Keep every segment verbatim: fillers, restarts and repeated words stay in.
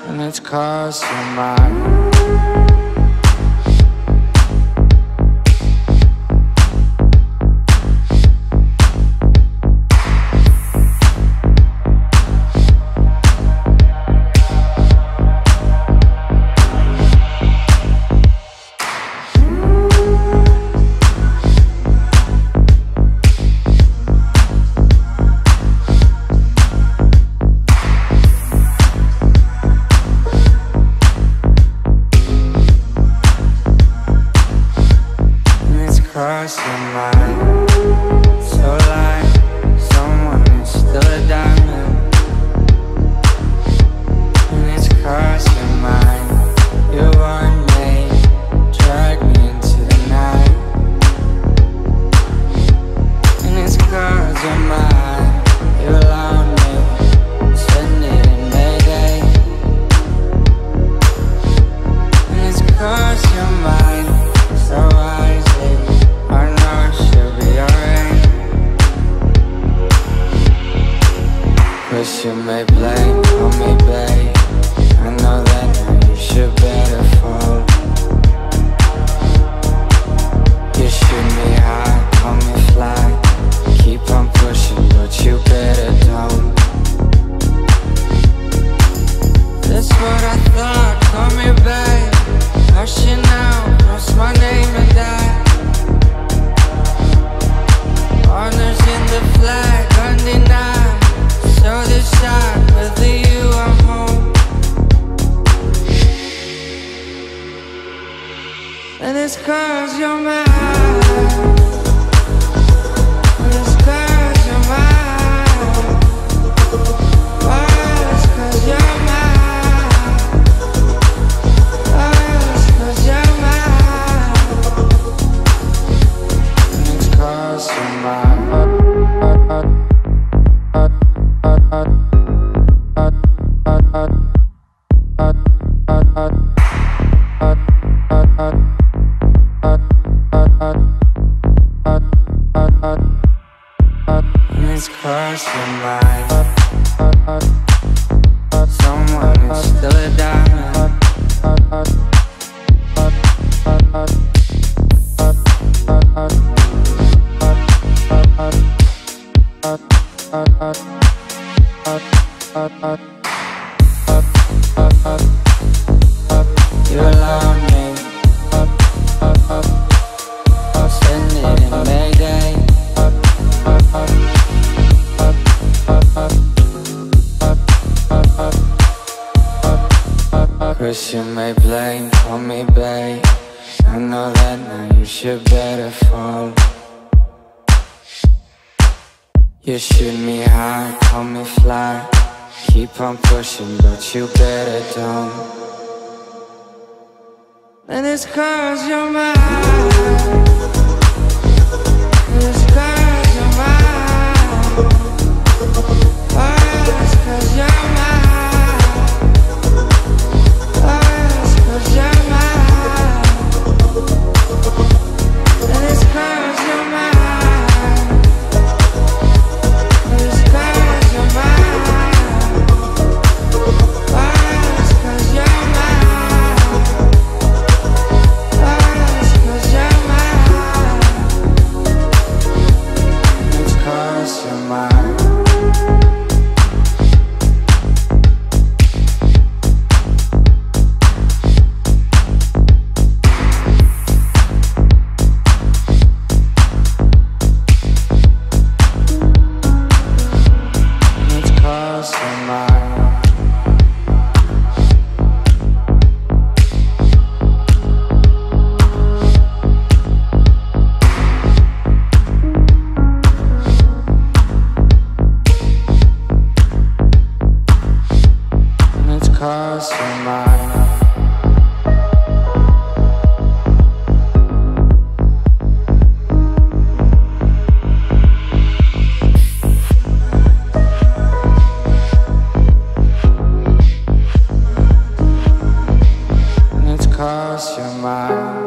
and it's crossed your mind. Cross your mind, so like someone is still a diamond. And it's cross your mind, you want me, drag me into the night. And it's cross your mind, you allow me, spend it in Mayday. And it's cross your mind, so wisely, I know it should be alright. Cause you may blame on me, babe. I know that now you should better fall. You shoot me high, call me fly. Keep on pushing, but you better don't. That's what I thought, call me babe. Hushing out, cross my name and die. Honors in the flag, undenied. So decide whether you are home. And it's cause you're mine. And it's cause you're mine. Oh, it's cause you're mine. Oh, it's cause you're mine. And it's cause you're mine. It's crossed your mind. Someone is still a diamond. You allow me, send it in Mayday. Cause you may blame on me, babe. I know that now you should better fall. You shoot me high, call me fly. Keep on pushing, but you better don't. And it's cause you're mine. And it's cause you're mine. Oh, it's cause you're mine. Oh, it's cause you're mine. And it's cause you're mine. And it's cause you're mine. Oh, it's cause you're mine. Oh, it's cause you're mine. It's cause you're mine. Cross your mind. And it's cross your mind.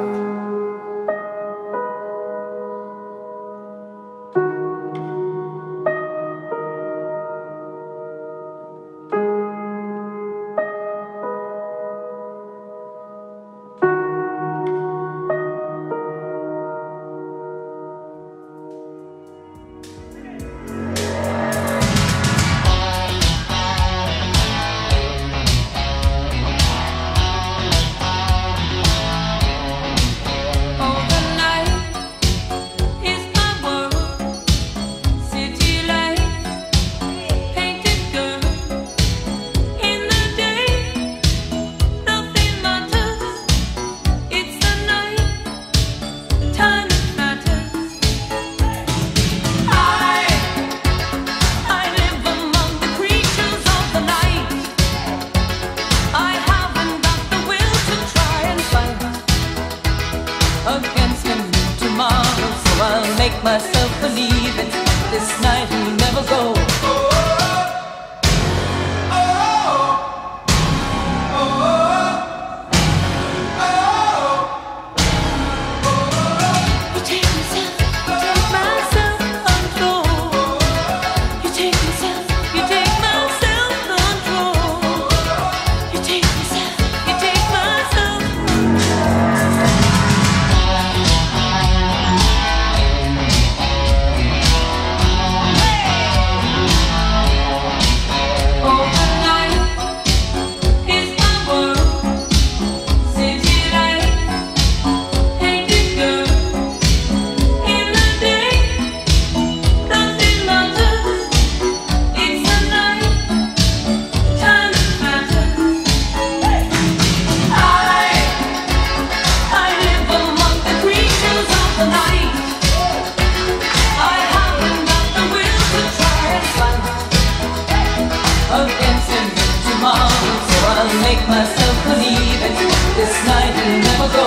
tomorrow, so I'll make myself believe it. This night will never go.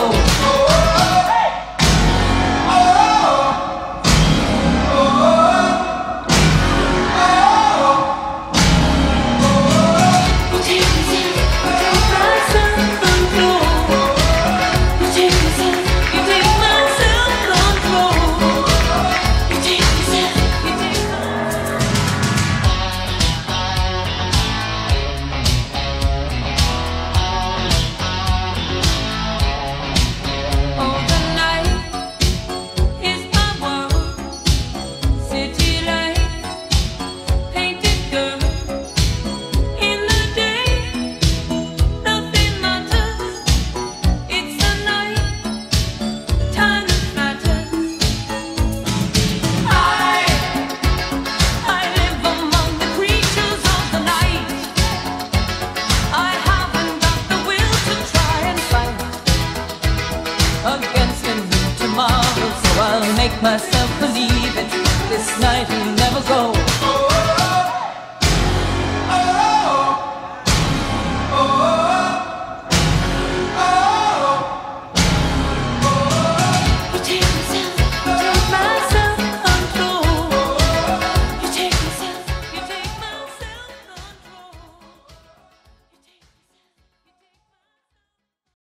Myself believe it. This night will never go.